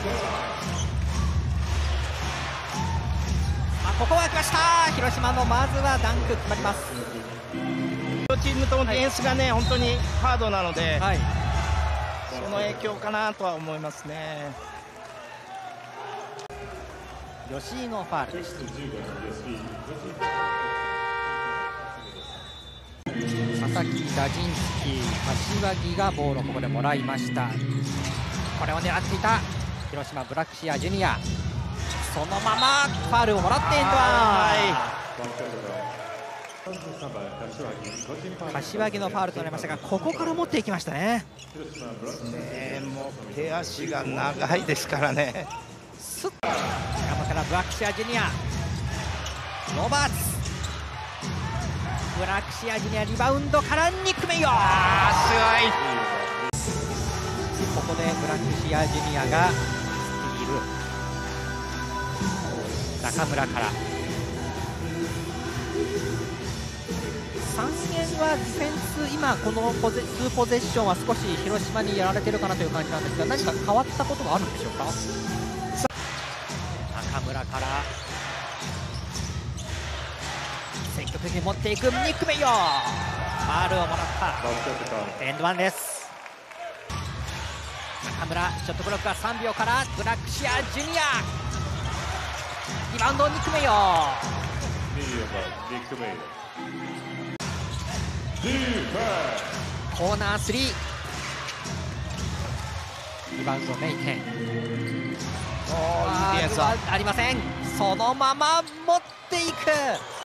ここは来ました。広島のまずはダンク決まります。 両チームともディフェンスがね、本当にハードなので、 はい、 その影響かなとは思いますね。 吉井のファールでした。佐々木、ダジンスキー、柏木がボールをここでもらいました。これを狙っていた広島ブラックシアジュニア、そのままファールをもらってエンドワン。柏木のファールとなりましたが、ここから持っていきましたね。 もう手足が長いですからね。 スッと山からブラックシアジュニア、ロバーツ、ブラックシアジュニアリバウンドからニック・メイヨー、 すここでブラックシアジュニアがスティール、中村から3円はディフェンス、今この2ポゼッションは少し広島にやられてるかなという感じなんですが、何か変わったことがあるんでしょうか。中村から積極的に持っていくニック・メイヨー、ファウルをもらったエンドワンです。中村ショットブロックは3秒からブラックシアジュニア、リバウンドニック・メイヨー、コーナー3、リバウンドメイテン、ファウルはありません。そのまま持っていく